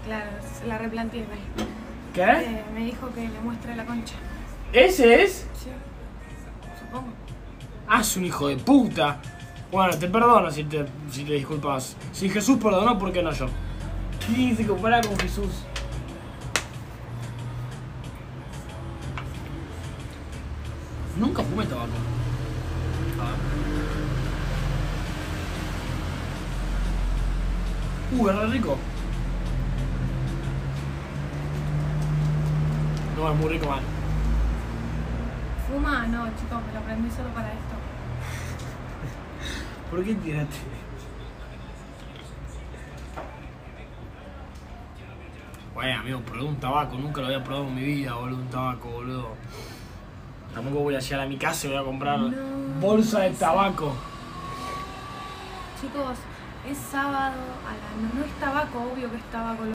Claro, se la replanteé. ¿Qué? Me dijo que le muestre la concha. ¿Ese es? Sí, supongo. Ah, es un hijo de puta. Bueno, te perdono si te disculpas. Si Jesús perdonó, ¿por qué no yo? ¿Quién se compara con Jesús? Nunca fumé tabaco. Es re rico. No, es muy rico, man. ¿Fuma? No, chicos, me lo prendí solo para esto. ¿Por qué tiraste? Bueno, amigo, probé un tabaco. Nunca lo había probado en mi vida, boludo. Un tabaco, boludo. Tampoco voy a llegar a mi casa y voy a comprar bolsa de tabaco. Chicos, es sábado, no es tabaco, obvio que es tabaco.